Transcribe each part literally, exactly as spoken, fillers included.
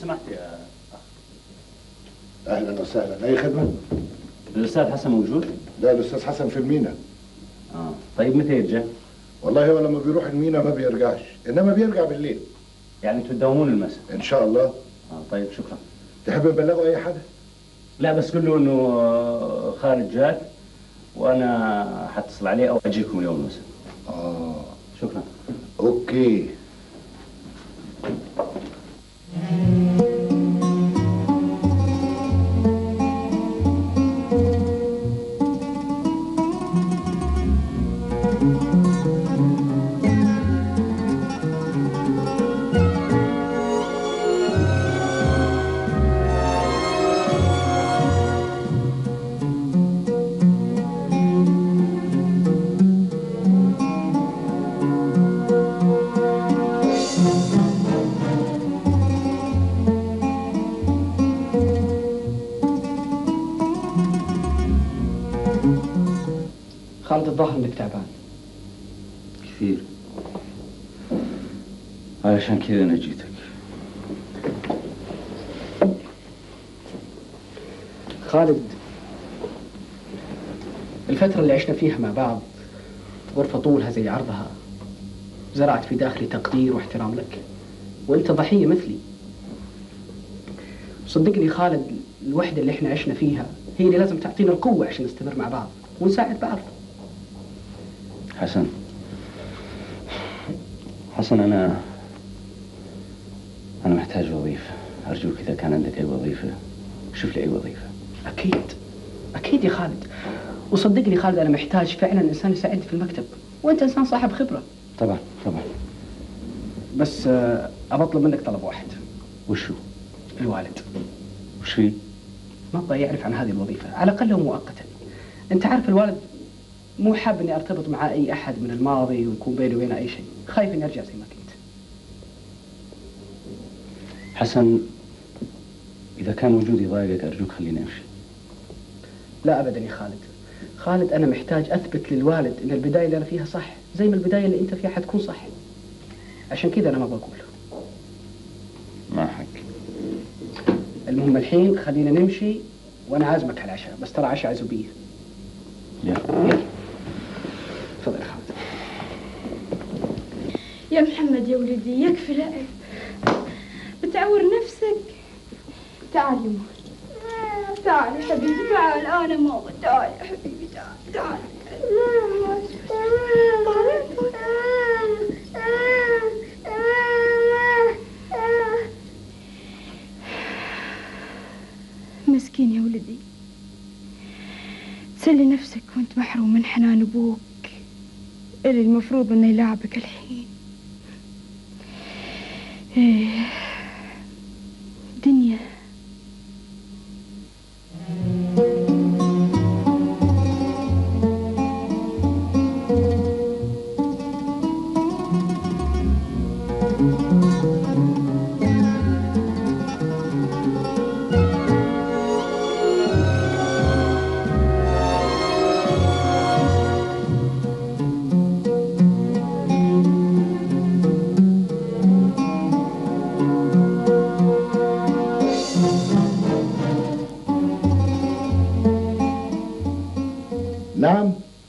سمحت يا اخ. اهلا وسهلا، اي خدمه؟ الاستاذ حسن موجود؟ لا، الاستاذ حسن في المينا. اه طيب متى يرجع؟ والله هو لما بيروح المينا ما بيرجعش، انما بيرجع بالليل. يعني انتوا تداومون المساء؟ ان شاء الله. اه طيب شكرا. تحب نبلغه اي حاجه؟ لا بس قول له انه خالد جاد وانا حتصل عليه او اجيكم اليوم المساء. اه شكرا. اوكي. خالد الظاهر انك تعبان. كثير. علشان كذا انا جيتك. خالد، الفترة اللي عشنا فيها مع بعض، غرفة طولها زي عرضها، زرعت في داخلي تقدير واحترام لك، وانت ضحية مثلي. صدقني خالد، الوحدة اللي احنا عشنا فيها هي اللي لازم تعطينا القوة عشان نستمر مع بعض ونساعد بعض. حسن حسن أنا أنا محتاج وظيفة، أرجوك إذا كان عندك أي وظيفة شوف لي أي وظيفة. أكيد أكيد يا خالد، وصدقني خالد أنا محتاج فعلا إنسان يساعدني في المكتب، وأنت إنسان صاحب خبرة. طبعا طبعا. بس أه أبطلب منك طلب واحد. وشو؟ الوالد. وش فيه؟ ما أبغى يعرف عن هذه الوظيفة، على الأقل مؤقتا. أنت عارف الوالد مو حاب إني أرتبط مع أي أحد من الماضي ويكون بيني وبينه أي شيء، خايف إني أرجع زي ما كنت. حسن إذا كان وجودي ضايقك أرجوك خليني أمشي. لا أبدا يا خالد. خالد أنا محتاج أثبت للوالد إن البداية اللي أنا فيها صح، زي ما البداية اللي أنت فيها حتكون صح. عشان كذا أنا ما بقول. ما حق. المهم الحين خلينا نمشي، وأنا عازمك على العشاء، بس ترى عشاء عزوبية. يلا. تفضل يا خالد. يا محمد يا ولدي يكفي لعب، بتعور نفسك. تعال يا ماما، تعال يا حبيبي، تعال. أنا ماما، تعال يا حبيبي، تعال تعال. مسكين يا ولدي، تسلي نفسك وانت محروم من حنان ابوك اللي المفروض انه يلعبك الحين. ايه دنيا. نعم.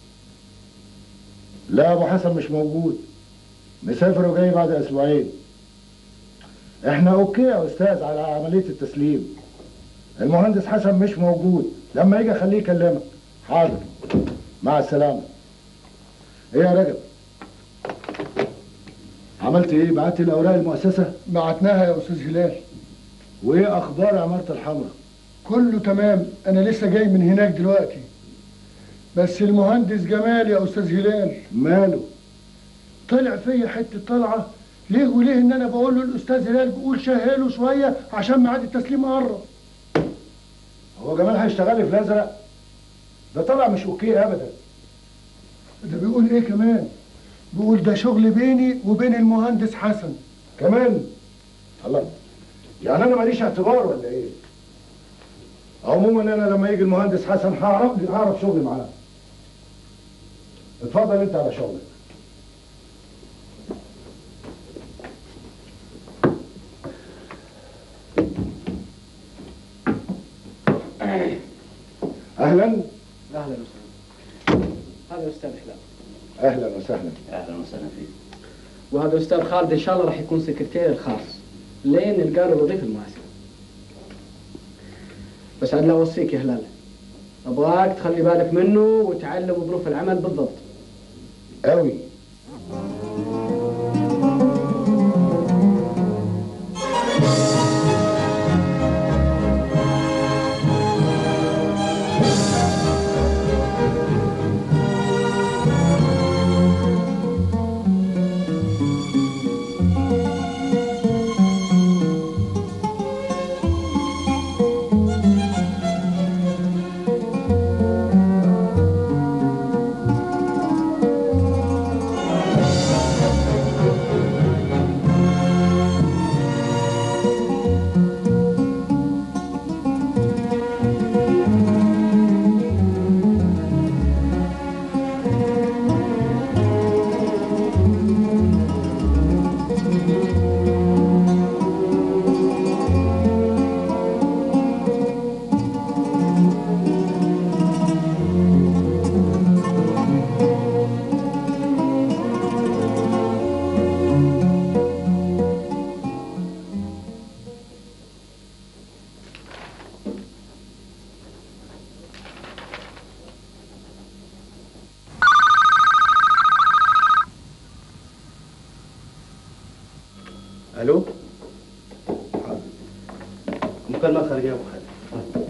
لا، ابو حسن مش موجود، مسافر وجاي بعد اسبوعين. احنا اوكي يا استاذ على عمليه التسليم. المهندس حسن مش موجود، لما يجي خليه يكلمك. حاضر، مع السلامه. ايه يا رجب، عملت ايه؟ بعت الاوراق المؤسسه؟ بعتناها يا استاذ هلال. وايه اخبار عماره الحمراء؟ كله تمام، انا لسه جاي من هناك دلوقتي. بس المهندس جمال يا استاذ هلال ماله؟ طلع فيا حته طلعه. ليه وليه ان انا بقول له الاستاذ هلال بيقول شهله شويه عشان ميعاد التسليم قرب. هو جمال هيشتغل لي في الازرق؟ ده طلع مش اوكي ابدا. ده بيقول ايه كمان؟ بيقول ده شغل بيني وبين المهندس حسن كمان. الله، يعني انا ماليش اعتبار ولا ايه؟ عموما انا لما يجي المهندس حسن هعرف هعرف شغلي معاه. اتفضل انت على شغلك. اهلا. اهلا وسهلا. هذا استاذ هلال. اهلا وسهلا. اهلا وسهلا فيك. وهذا استاذ خالد ان شاء الله راح يكون سكرتير الخاص لين نلقى له الوظيفه المناسبه. بس عاد لا اوصيك يا هلال، ابغاك تخلي بالك منه وتعلم ظروف العمل بالضبط. قوي. الو مكالمة خارجية ابو خالد.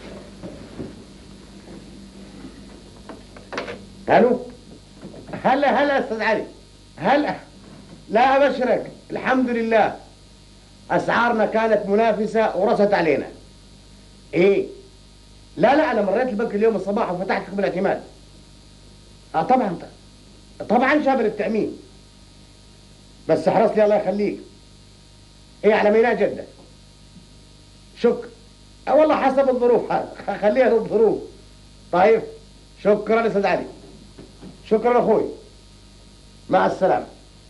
الو هلا هلا استاذ علي. هلا لا ابشرك الحمد لله اسعارنا كانت منافسة ورست علينا. ايه لا لا انا مريت البنك اليوم الصباح وفتحت حساب الاعتماد. اه طبعا طبعا شامل التأمين. بس احرص لي الله يخليك. ايه على ميناء جدة. شكرا. اه والله حسب الظروف هذا خليها للظروف. طيب شكرا استاذ علي. شكرا اخوي. مع السلامة.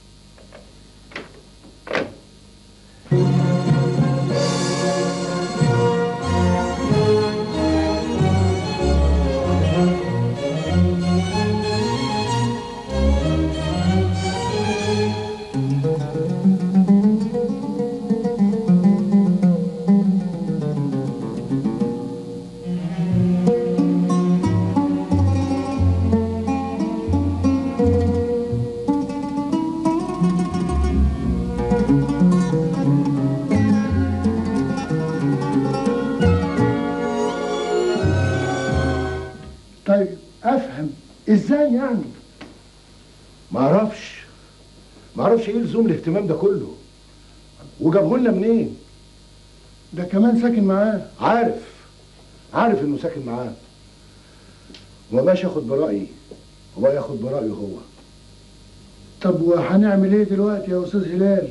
طيب افهم ازاي يعني؟ ما اعرفش ما اعرفش ايه لزوم الاهتمام ده كله، وجابه لنا منين؟ ده كمان ساكن معاه. عارف عارف انه ساكن معاه، وما بقاش ياخد برأيي وبقى ياخد برأيه هو. طب وهنعمل ايه دلوقتي يا استاذ هلال؟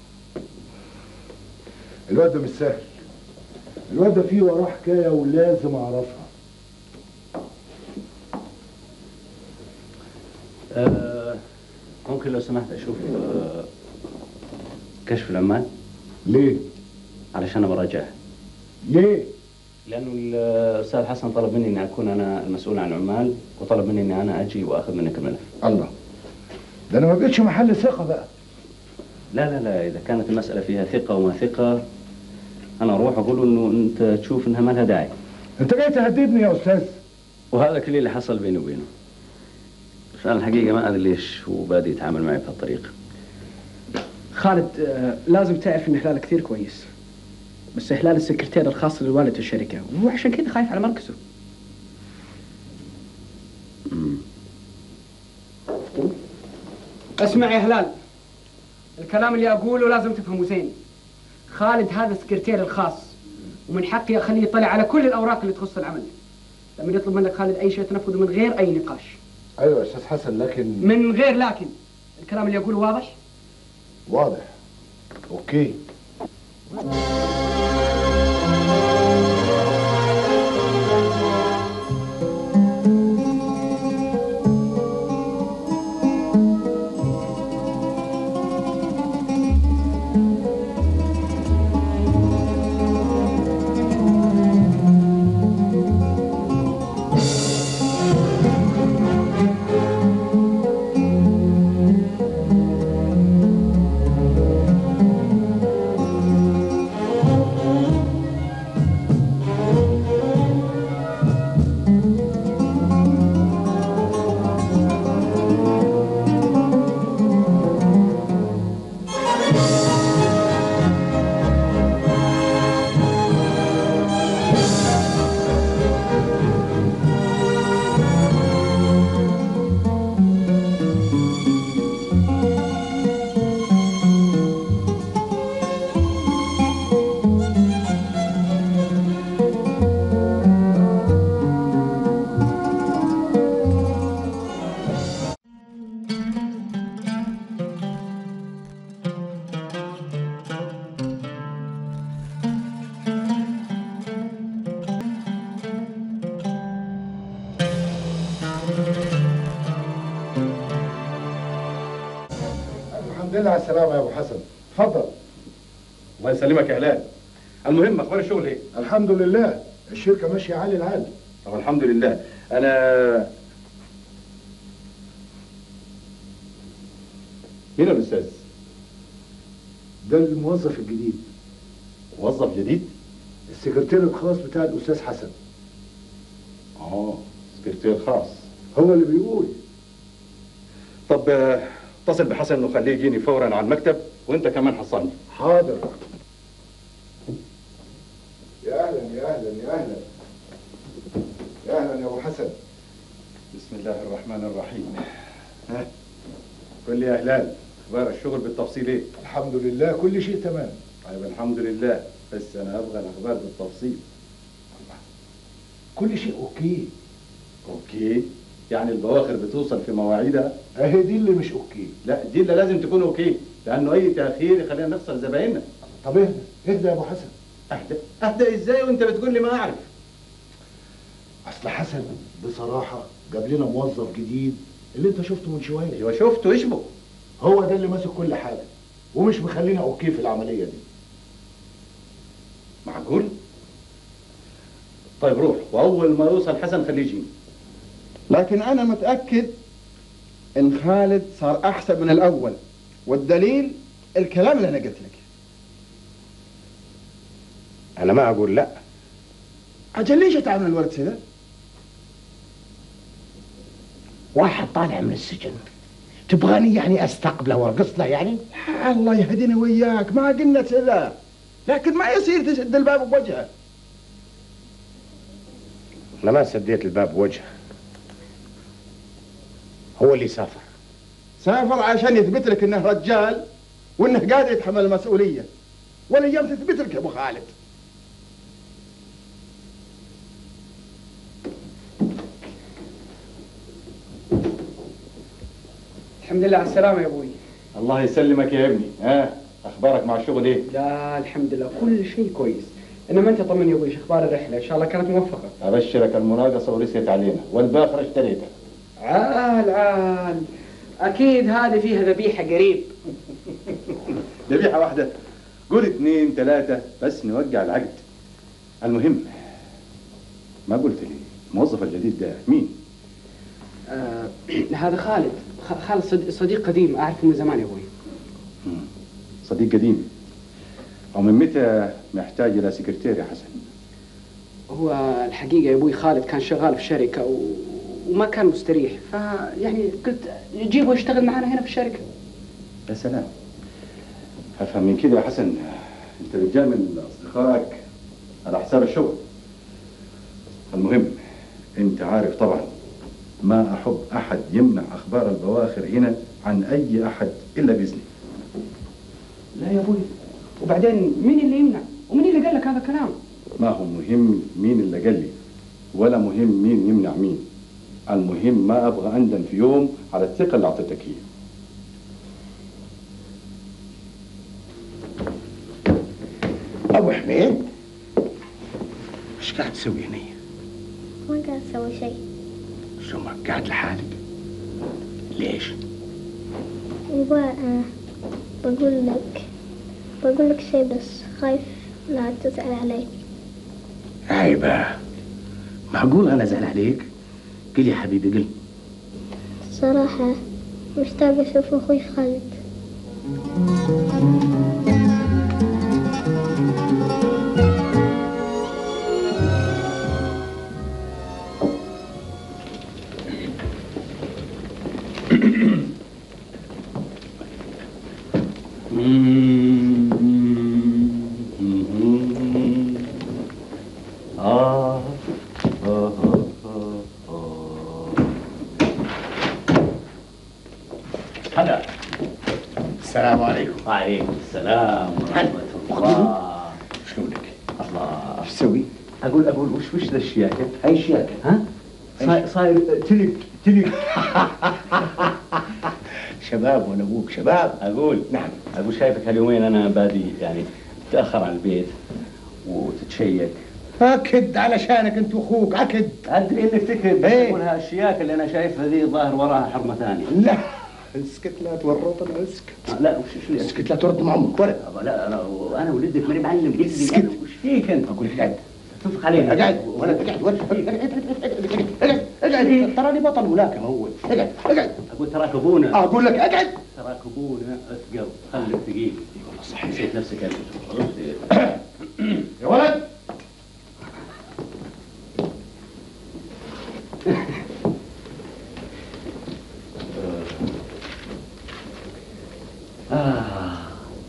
الواد ده مش سهل، الواد ده فيه وراه حكايه ولازم اعرفها. آه ممكن لو سمحت اشوف آه كشف العمال؟ ليه؟ علشان براجعه. ليه؟ لانه الاستاذ حسن طلب مني اني اكون انا المسؤول عن العمال، وطلب مني اني انا اجي واخذ منك الملف. الله، ده انا ما بقتش محل ثقه بقى. لا لا لا، اذا كانت المساله فيها ثقه وما ثقه انا اروح اقول انه انت تشوف انها ما لها داعي. انت جاي تهددني يا استاذ؟ وهذا كل اللي حصل بيني وبينه. بس انا الحقيقه ما ادري ليش هو بادي يتعامل معي بهالطريقه. خالد آه لازم تعرف ان هلال كثير كويس، بس هلال السكرتير الخاص للوالد في الشركه، وهو عشان كذا خايف على مركزه. امم اسمع يا هلال، الكلام اللي اقوله لازم تفهمه زين. خالد هذا السكرتير الخاص، ومن حقي اخليه يطلع على كل الاوراق اللي تخص العمل. لما يطلب منك خالد اي شيء تنفذه من غير اي نقاش. ايوه يا استاذ حسن، لكن من غير لكن. الكلام اللي اقوله واضح؟ واضح. اوكي. لله على السلامه يا ابو حسن. اتفضل. الله يسلمك يا هلال. المهم اخبار الشغل ايه؟ الحمد لله، الشركه ماشيه عالي العال. طب الحمد لله. انا مين الاستاذ؟ ده الموظف الجديد. موظف جديد؟ السكرتير الخاص بتاع الاستاذ حسن. اه سكرتير خاص. هو اللي بيقول. طب اتصل بحسن انه خليه يجيني فورا على المكتب، وانت كمان حصلني. حاضر. يا اهلا يا اهلا يا اهلا يا اهلا يا ابو حسن. بسم الله الرحمن الرحيم. ها قول لي يا هلال، اخبار الشغل بالتفصيل ايه؟ الحمد لله كل شيء تمام. طيب الحمد لله، بس انا ابغى الاخبار بالتفصيل. كل شيء اوكي. اوكي؟ يعني البواخر بتوصل في مواعيدها؟ اهي دي اللي مش اوكي. لا دي اللي لازم تكون اوكي، لانه اي تاخير يخلينا نخسر زبايننا. طب اهدى اهدى يا ابو حسن. اهدى؟ اهدى ازاي وانت بتقول لي ما اعرف؟ اصل حسن بصراحه جاب لنا موظف جديد اللي انت شفته من شويه. ايوه شفته، اشبه. هو ده اللي ماسك كل حاجه ومش مخلينا اوكي في العمليه دي. معقول؟ طيب روح، واول ما يوصل حسن خليه يجيني. لكن انا متاكد ان خالد صار احسن من الاول، والدليل الكلام اللي انا قلت لك. انا ما اقول لا. اجل ليش تعمل الولد كذا؟ واحد طالع من السجن تبغاني يعني استقبله وارقص له يعني؟ الله يهدينا وياك، ما قلنا كذا، لكن ما يصير تسد الباب بوجهه. انا ما سديت الباب بوجهه، هو اللي سافر. سافر عشان يثبت لك انه رجال وانه قادر يتحمل المسؤوليه، والايام تثبت لك يا ابو خالد. الحمد لله على السلامة يا ابوي. الله يسلمك يا ابني. ها اخبارك مع الشغل ايه؟ لا الحمد لله كل شيء كويس. انما انت طمني يا ابوي، ايش اخبار الرحلة؟ ان شاء الله كانت موفقة. ابشرك المناقصه ورست علينا، والباخره اشتريتها. عال عال، اكيد هذه فيها ذبيحة قريب. ذبيحه واحده؟ قول اثنين ثلاثه بس نوقع العقد. المهم ما قلت لي الموظف الجديد ده مين؟ آه هذا خالد. خالد صديق, صديق قديم اعرفه من زمان يا ابوي. صديق قديم. ومن متى محتاج الى سكرتير يا حسن؟ هو الحقيقة يا ابوي خالد كان شغال في شركة و... وما كان مستريح، فيعني قلت جيبه يشتغل معنا هنا في الشركة. يا سلام. افهم من كده يا حسن انت بتجامل اصدقائك على حساب الشغل. المهم انت عارف طبعا ما احب احد يمنع اخبار البواخر هنا عن اي احد الا باذني. لا يا ابوي، وبعدين مين اللي يمنع؟ ومين اللي قال لك هذا الكلام؟ ما هو مهم مين اللي قال لي، ولا مهم مين يمنع مين. المهم ما ابغى اندم في يوم على الثقه اللي اعطيتك هي. ابو حميد ايش قاعد تسوي هنا؟ ما قاعد اسوي شيء. شو ما قاعد لحالك؟ ليش؟ يبا آه بقول لك بقول لك شيء بس خايف لا تزعل علي. عيبة، معقول انا ازعل عليك؟ قل يا حبيبي قل. صراحة مشتاق اشوف اخوي خالد. آه آه آه هلا. السلام عليكم. وعليكم السلام ورحمة الله. شلونك؟ الله. ايش تسوي؟ أقول أقول وش وش ذا الشياكة؟ هاي الشياكة ها؟ صاير صاير تلك تلك. شباب وانا ابوك شباب. أقول نعم. أقول شايفك هاليومين أنا بادي يعني تتأخر عن البيت وتتشيك. اكد علشانك انت واخوك، اكد. أدري إنك تكذب، إيه. تقول هالشياكة اللي أنا شايفها ذي ظاهر وراها حرمة ثانية. لا اسكت لا تورط انا اسكت. لا وش اللي اسكت لا تورط مع امك ولا. لا انا انا ولدك ماني معلم قلت لي اسكت. وش فيك انت؟ اقول لك قعد تنفخ علينا. اقعد ولا اقعد ولا اقعد اقعد تراني بطل ملاكمه اول. اقعد اقعد. اقول تراك ابونا. اقول لك اقعد. تراك ابونا اثقل خليك ثقيل. والله صحيح. نسيت نفسك انت. يا ولد آه.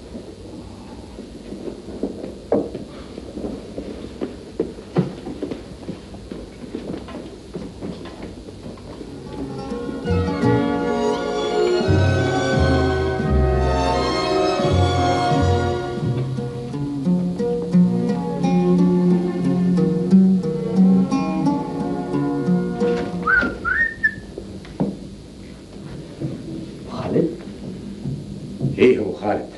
خالد ايه هو خالد؟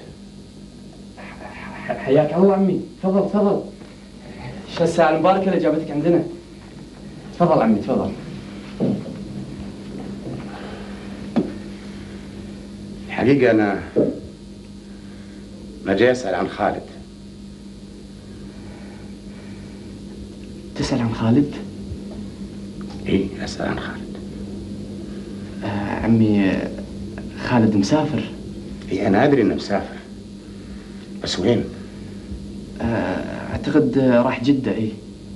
حياك الله عمي، تفضل تفضل. شو الساعة المباركة اللي جابتك عندنا؟ تفضل عمي تفضل. الحقيقة أنا ما جاي أسأل عن خالد. تسأل عن خالد؟ إيه أسأل عن خالد. آه عمي خالد مسافر. إيه أنا أدري إنه مسافر، بس وين؟ آه أعتقد راح جدة. إيه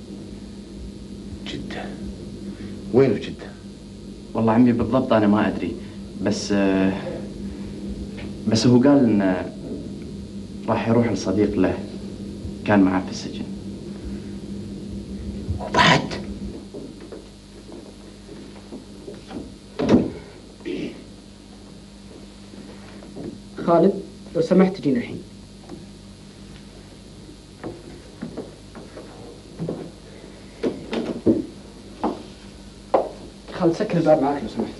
جدة؟ وين في جدة؟ والله عمي بالضبط أنا ما أدري، بس آه بس هو قال إنه راح يروح لصديق له كان معاه في السجن. وبعد؟ خالد لو سمحت تجينا الحين. خالد سكر الباب معاك لو سمحت.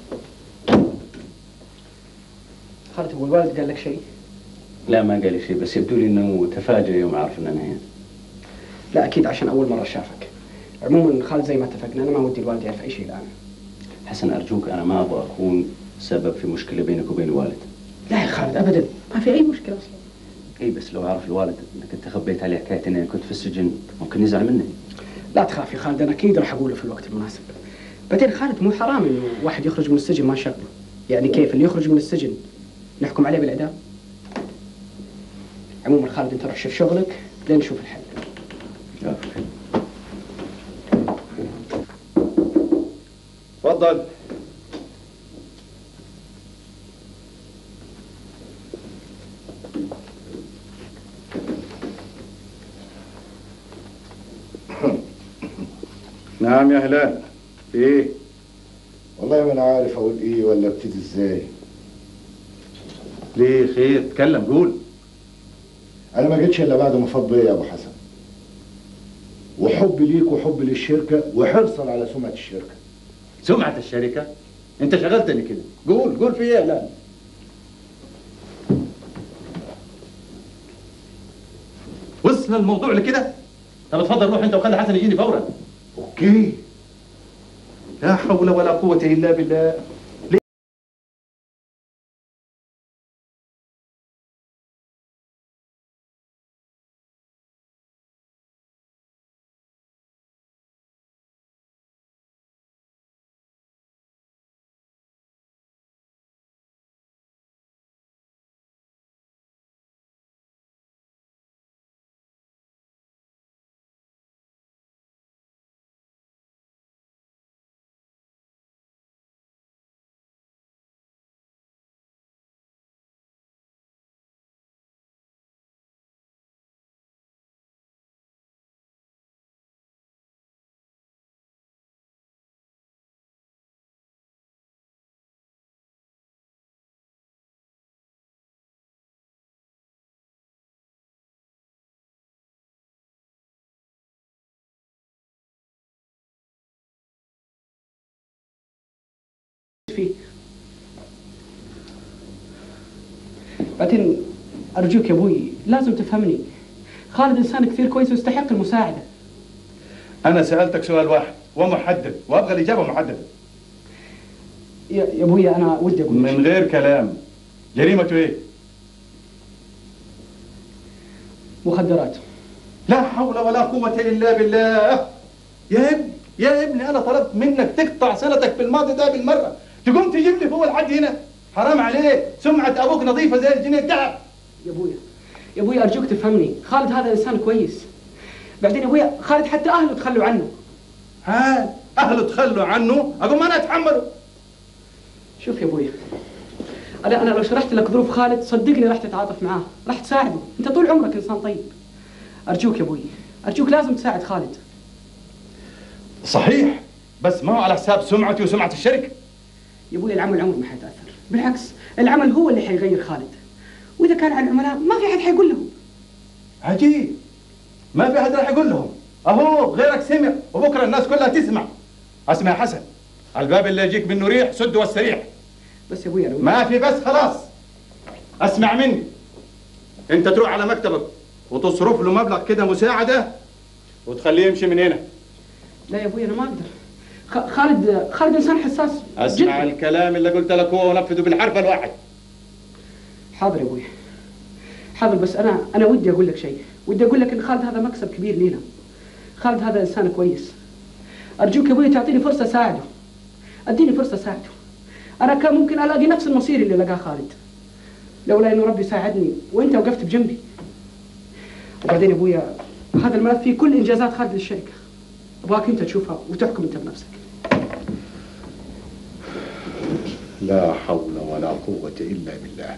خالد هو الوالد قال لك شيء؟ لا ما قال لي شيء، بس يبدو لي انه تفاجئ يوم عرف ان انا هنا. لا اكيد عشان اول مره شافك. عموما خالد زي ما اتفقنا انا ما ودي الوالد يعرف اي شيء الان. حسن ارجوك، انا ما ابغى اكون سبب في مشكله بينك وبين الوالد. لا يا خالد ابدا ما في اي مشكله اصلا. اي بس لو عرف الوالد انك انت خبيت عليه حكايه اني كنت في السجن ممكن يزعل مني. لا تخاف يا خالد، انا اكيد راح اقوله في الوقت المناسب. بعدين خالد مو حرام انه واحد يخرج من السجن ما شغله. يعني كيف اللي يخرج من السجن نحكم عليه بالاعدام؟ عموما خالد انت روح شوف شغلك لين نشوف الحل. تفضل. نعم يا هلال. ايه؟ والله ما انا عارف اقول ايه ولا ابتدي ازاي. ليه خير؟ اتكلم قول. انا ما جيتش الا بعد ما فاض بيا يا ابو حسن، وحب ليك وحب للشركه وحرصا على سمعه الشركه. سمعة الشركة؟ انت شغلتني كده. قول قول في ايه يا هلال؟ وصل الموضوع لكده؟ طب اتفضل روح انت وخلي حسن يجيني فورا. اوكي. لا حول ولا قوة الا بالله. فيه. بعدين أرجوك يا أبوي لازم تفهمني، خالد إنسان كثير كويس ويستحق المساعدة. أنا سألتك سؤال واحد ومحدد وأبغى الإجابة محددة. يا يا ابويا انا ودي اقول من غير كلام، جريمته ايه؟ مخدرات. لا حول ولا قوة إلا بالله. يا ابني يا ابني أنا طلبت منك تقطع صلتك بالماضي ده بالمرة، تقوم تجيب لي فوق لحد هنا؟ حرام عليك، سمعة أبوك نظيفة زي الجنيه الدهب. يا ابويا يا ابويا ارجوك تفهمني، خالد هذا انسان كويس. بعدين يا ابويا خالد حتى اهله تخلوا عنه. ها أهله تخلوا عنه؟ أقوم أنا أتحمله. شوف يا ابويا، انا انا لو شرحت لك ظروف خالد صدقني راح تتعاطف معاه، راح تساعده، انت طول عمرك انسان طيب. ارجوك يا ابوي، ارجوك لازم تساعد خالد. صحيح، بس ما هو على حساب سمعتي وسمعة الشركة. يا ابوي العمل عمره ما حيتاثر، بالعكس العمل هو اللي حيغير خالد. واذا كان على العملاء ما في احد حيقول لهم. عجيب، ما في احد راح يقول لهم، اهو غيرك سمع وبكره الناس كلها تسمع. اسمع يا حسن، الباب اللي يجيك منه ريح سد والسريح. بس يا ابويا لو ما في بس خلاص. اسمع مني، انت تروح على مكتبك وتصرف له مبلغ كده مساعده وتخليه يمشي من هنا. لا يا ابويا انا ما اقدر. خ- خالد خالد انسان حساس. اسمع جداً. الكلام اللي قلت لك هو ونفذه بالحرف الواحد. حاضر يا ابويا حاضر، بس انا انا ودي اقول لك شيء، ودي اقول لك ان خالد هذا مكسب كبير لينا. خالد هذا انسان كويس، ارجوك يا ابويا تعطيني فرصه اساعده. اديني فرصه اساعده. انا كان ممكن الاقي نفس المصير اللي لقاه خالد لولا انه ربي ساعدني وانت وقفت بجنبي. وبعدين يا ابويا هذا الملف فيه كل انجازات خالد للشركه، ابغاك انت تشوفها وتحكم انت بنفسك. لا حول ولا قوة إلا بالله.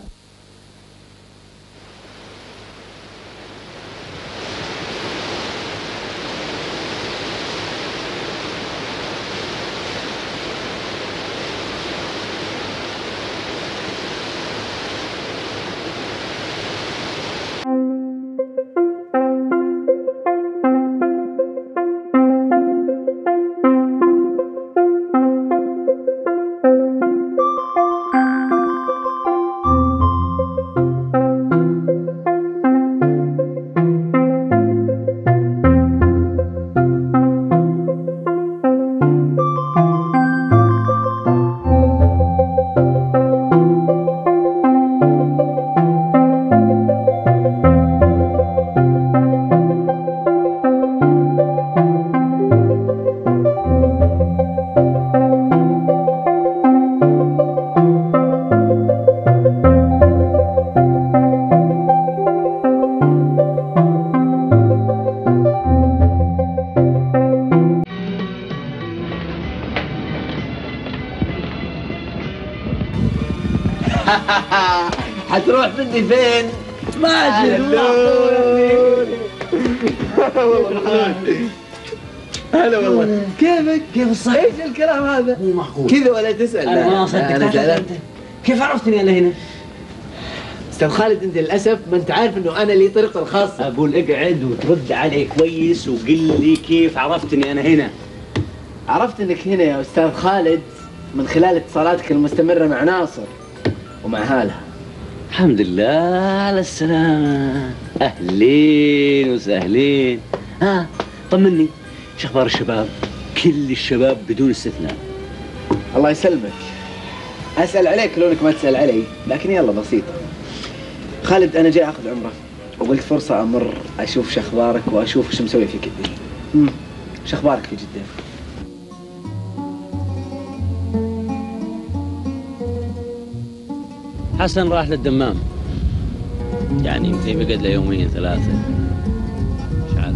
حتروح مني فين؟ ماجد هلا والله، كيفك؟ كيف الصحة؟ ايش الكلام هذا؟ مو معقول كذا ولا تسأل؟ انا ما صدقت. انت كيف عرفتني انا هنا؟ استاذ خالد انت للاسف ما انت عارف انه انا لي طريقة الخاصة. اقول اقعد وترد علي كويس وقل لي كيف عرفتني انا هنا؟ عرفت انك هنا يا استاذ خالد من خلال اتصالاتك المستمرة مع ناصر ومع هالها. الحمد لله على السلامة. اهلين وسهلين. ها طمني، شو اخبار الشباب؟ كل الشباب بدون استثناء. الله يسلمك. اسال عليك لونك ما تسال علي، لكن يلا بسيطة. خالد انا جاي اخذ عمره وقلت فرصة امر اشوف شو اخبارك واشوف شو مسوي فيك الدنيا. امم شو اخبارك في جدة؟ حسن راح للدمام، يعني يمكن بقعد له يومين ثلاثة مش عارف.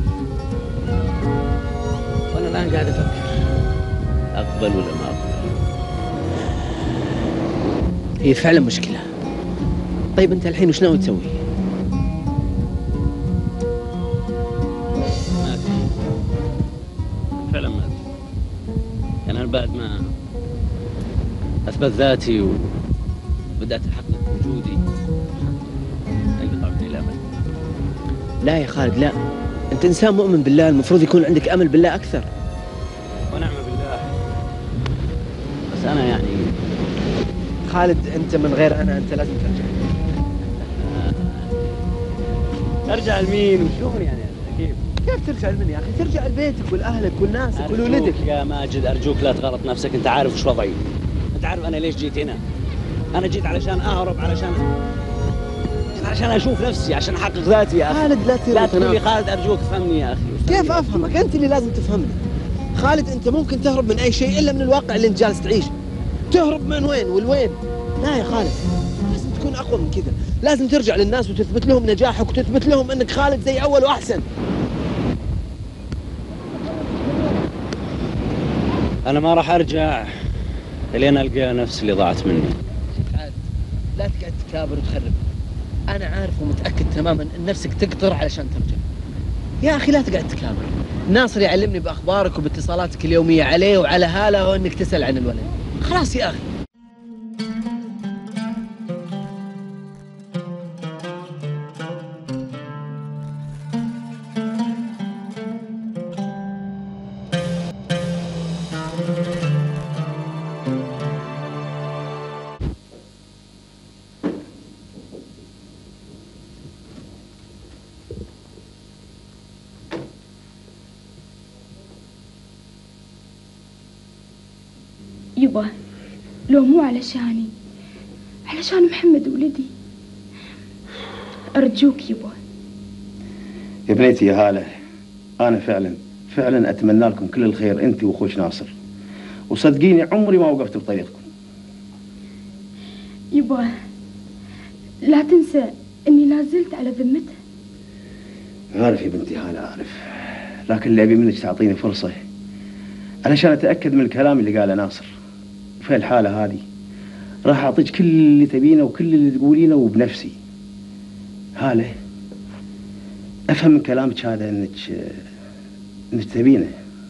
وانا الان قاعد افكر اقبل ولا ما اقبل. هي فعلا مشكلة. طيب انت الحين وش ناوي تسوي؟ ما ادري فعلا ما ادري. يعني انا بعد ما اثبت ذاتي و بدأت أحقق وجودي انقطع مني الأمل. لا يا خالد لا، أنت إنسان مؤمن بالله، المفروض يكون عندك أمل بالله أكثر. ونعم بالله، بس أنا يعني خالد أنت من غير أنا أنت لازم ترجع. أرجع لمين وشلون يعني كيف؟ كيف ترجع لمن يا أخي؟ ترجع لبيتك ولأهلك ولناسك ولولدك. يا ماجد أرجوك لا تغلط نفسك، أنت عارف وش وضعي. انت عارف انا ليش جيت هنا؟ انا جيت علشان اهرب، علشان عشان اشوف نفسي، عشان احقق ذاتي يا اخي. خالد لا تثير لا تقول لي خالد ارجوك افهمني يا اخي. كيف افهمك؟ انت اللي لازم تفهمني. خالد انت ممكن تهرب من اي شيء الا من الواقع اللي انت جالس تعيشه. تهرب من وين والوين؟ لا يا خالد، لازم تكون اقوى من كذا، لازم ترجع للناس وتثبت لهم نجاحك وتثبت لهم انك خالد زي اول واحسن. انا ما راح ارجع لين القى نفسي اللي ضاعت مني. خالد لا تقعد تكابر وتخرب. انا عارف ومتاكد تماما ان نفسك تقطر علشان ترجع. يا اخي لا تقعد تكابر. ناصر يعلمني باخبارك وباتصالاتك اليوميه عليه وعلى هاله وانك تسال عن الولد. خلاص يا اخي. يبا لو مو علشاني، علشان محمد ولدي، أرجوك يبا. يا بنيتي يا هالة، أنا فعلا فعلا أتمنى لكم كل الخير أنت وأخوش ناصر، وصدقيني عمري ما وقفت بطريقكم. يبا لا تنسى إني لازلت على ذمته. عارف يا بنتي هالة عارف، لكن اللي أبي منك تعطيني فرصة علشان أتأكد من الكلام اللي قاله ناصر. في الحالة هذه راح أعطيك كل اللي تبينه وكل اللي تقولينه وبنفسي. هالة أفهم من كلامك هذا إنك إنك تبينه.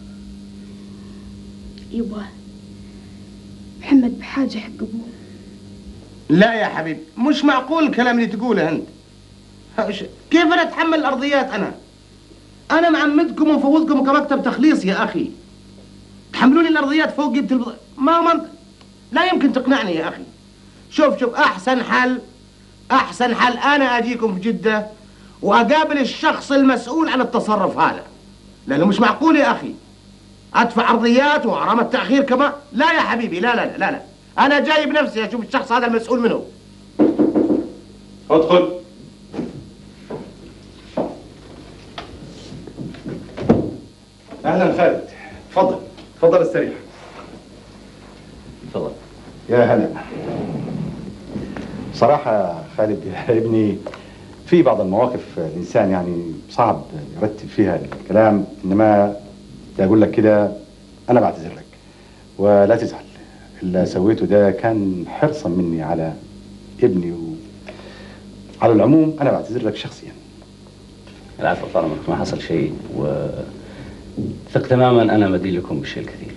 يبا محمد بحاجة حق أبوه. لا يا حبيبي، مش معقول الكلام اللي تقوله أنت. كيف أنا أتحمل الأرضيات أنا؟ أنا معمدكم ومفوضكم كمكتب تخليص يا أخي. تحملوني الأرضيات فوق جبت البض... ما منطق. لا يمكن تقنعني يا أخي. شوف شوف أحسن حل أحسن حل أنا أجيكم في جدة وأقابل الشخص المسؤول عن التصرف هذا، لأنه مش معقول يا أخي أدفع أرضيات وغرامة تأخير كمان. لا يا حبيبي، لا لا لا لا، أنا جاي بنفسي أشوف الشخص هذا المسؤول منه. ادخل. أهلا خالد، تفضل تفضل استريح. تفضل. يا هلا. صراحة خالد يا ابني، في بعض المواقف الإنسان يعني صعب يرتب فيها الكلام، إنما بدي أقول لك كده أنا بعتذر لك ولا تزعل. اللي سويته ده كان حرصا مني على ابني، وعلى العموم أنا بعتذر لك شخصيا. العفو طالما ما حصل شيء، وثق تماما أنا مدين لكم بالشيء الكثير.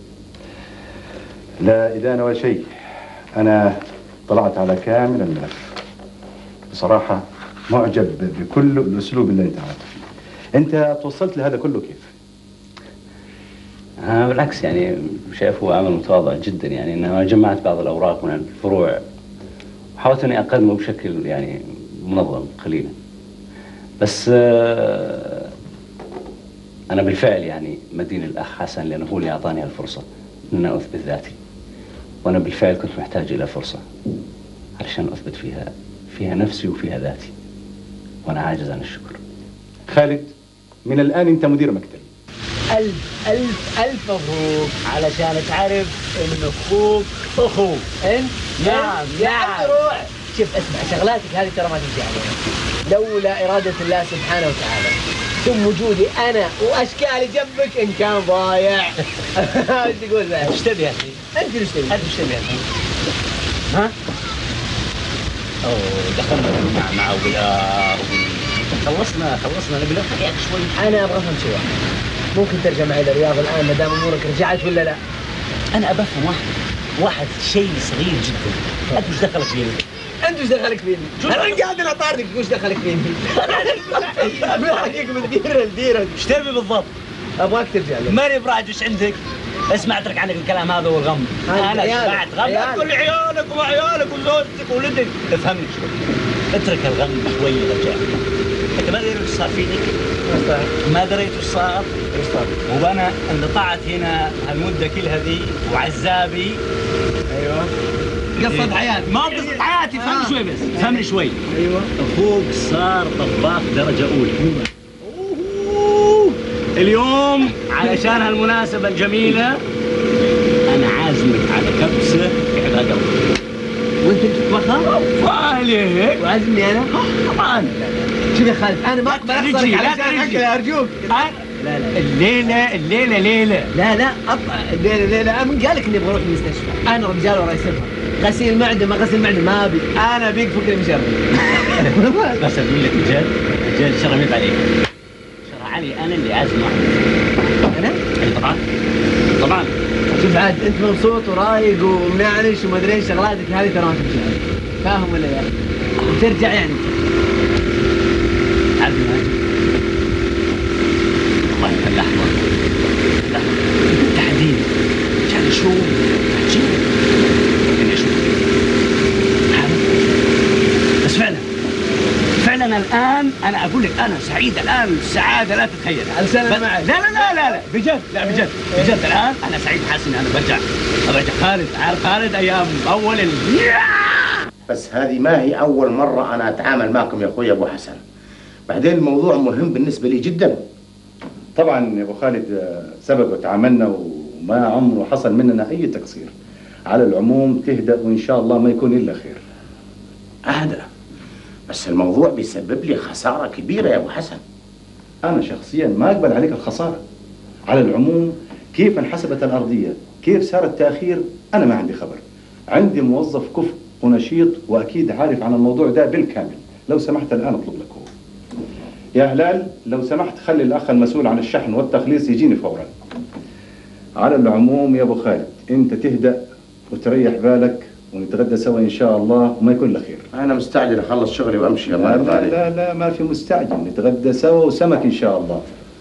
لا إدانة ولا شيء، أنا طلعت على كامل الملف. بصراحة معجب بكل الأسلوب اللي أنت عملته فيه. أنت توصلت لهذا كله كيف؟ أنا بالعكس يعني شايفه عمل متواضع جدا، يعني أنا جمعت بعض الأوراق من الفروع وحاولت أني أقدمه بشكل يعني منظم قليلا. بس أنا بالفعل يعني مدين الأخ حسن، لأنه هو اللي أعطاني الفرصة أن أثبت ذاتي، وأنا بالفعل كنت محتاج إلى فرصة علشان أثبت فيها فيها نفسي وفيها ذاتي، وأنا عاجز عن الشكر. خالد، من الآن أنت مدير مكتب. ألف ألف ألف مبروك، علشان تعرف إن أخوك أخوك. أنت؟ نعم نعم. روح شوف، اسمع، شغلاتك هذه ترى ما تمشي عليها لولا إرادة الله سبحانه وتعالى، ثم وجودي أنا وأشكالي جنبك إن كان ضايع. ايش تقول بعد؟ ايش تبي يا أخي؟ أنت ايش تبي؟ أنت ايش تبي يا أخي؟ ها؟ أوه دخلنا مع مع ولا خلصنا خلصنا نبي نضحك يا أخي شوي. أنا أبغى أفهم شيء واحد، ممكن ترجع معي للرياض الآن ما دام أمورك رجعت ولا لا؟ أنا أبى أفهم واحد واحد شيء صغير جدا. أنت وش دخلك فيني؟ أنت وش دخلك فيني؟ أنا قاعد أطاردك، وش دخلك فيني؟ بحكيك من ديرة لديرة. ايش تبي بالضبط؟ أبغاك ترجع لي. ماني براعي وش عندك؟ اسمع اترك عنك الكلام هذا والغم. انا شبعت غم. لا تقول لي عيالك وعيالك وزوجتك وولدك. افهمني شوي. اترك الغم شوي يا رجال. انت ما دريت وش صار فينك؟ ما دريت وش صار؟ ايش صار؟ وانا انقطعت هنا هالمده كلها ذي وعزابي. ايوه قصة حياتي. ما قصة حياتي، فهمني آه. شوي بس، فهمني شوي. ايوه اخوك صار طباخ درجة أولى. أوه. اليوم علشان هالمناسبة الجميلة أنا عازمك على كبسة بعبادة الله. وانت تطبخها؟ عليك. وعزمني انا؟ طبعا. شوف يا خالد انا ما اقبل اخسرك علشان اكلها ارجوك. لا لا الليلة الليلة ليلة. لا لا أطلع الليلة ليلة. من قال لك اني ابغى اروح المستشفى؟ انا رجال وراي سفر. غسيل معدة ما غسيل معدة ما ابي. انا ابيك فكري مشرف. بس اقول لك بجد بجد شرف عليك. شرع علي انا اللي عازمه. انا؟ اي طبعا. طبعا. شوف عاد انت مبسوط ورايق ومنعنش وما ادري ايش شغلاتك هذه ترى ما تمشي عليك. فاهم ولا لا؟ ترجع يعني. عبد المجيد والله انت اللحظة اللحظة بالتحديد كان شو عجيب كان اشوف بس فعلا فعلا الان انا اقول لك انا سعيد الان سعادة لا تتخيلها. علشان انا معك. لا لا لا لا لا بجد لا بجد بجد الان انا سعيد حاسس اني انا برجع برجع خالد عارف خالد ايام اول ال... بس هذه ما هي اول مرة انا اتعامل معكم يا اخوي ابو حسن. بعدين الموضوع مهم بالنسبة لي جدا. طبعا يا ابو خالد سبق وتعاملنا وما عمره حصل مننا اي تقصير. على العموم تهدأ وان شاء الله ما يكون الا خير. اهدأ بس الموضوع بيسبب لي خسارة كبيرة يا ابو حسن. انا شخصيا ما اقبل عليك الخسارة. على العموم كيف انحسبت الارضية كيف صار التأخير انا ما عندي خبر. عندي موظف كفء ونشيط واكيد عارف عن الموضوع ده بالكامل. لو سمحت الان اطلب لك هو. يا هلال لو سمحت خلي الأخ المسؤول عن الشحن والتخليص يجيني فورا. على العموم يا أبو خالد أنت تهدأ وتريح بالك ونتغدى سوا إن شاء الله وما يكون لخير. أنا مستعجل أخلص شغلي وأمشي. لا لا, لا لا لا ما في مستعجل نتغدى سوا وسمك إن شاء الله.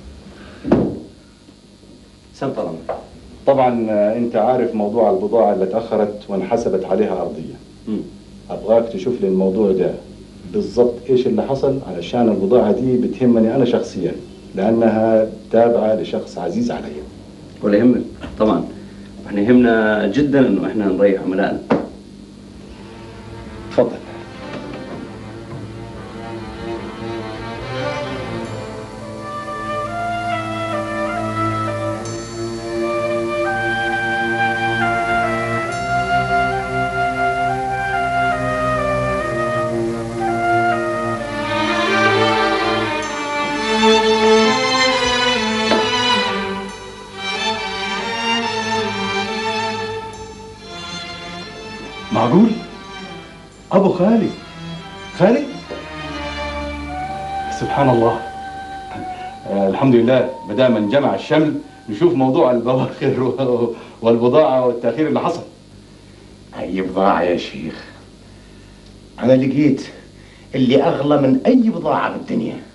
سم طالما. طبعا أنت عارف موضوع البضاعة اللي تأخرت وانحسبت عليها أرضية. م. أبغاك تشوف لي الموضوع ده بالضبط ايش اللي حصل علشان البضاعة دي بتهمني انا شخصيا لانها تابعة لشخص عزيز علي. ولا يهمك طبعا. احنا يهمنا جدا انه احنا نريح عملائنا. تفضل. معقول؟ أبو خالد خالد؟ سبحان الله. آه الحمد لله ما دام انجمع الشمل نشوف موضوع البواخر والبضاعة والتأخير اللي حصل. أي بضاعة يا شيخ؟ أنا لقيت اللي أغلى من أي بضاعة في الدنيا.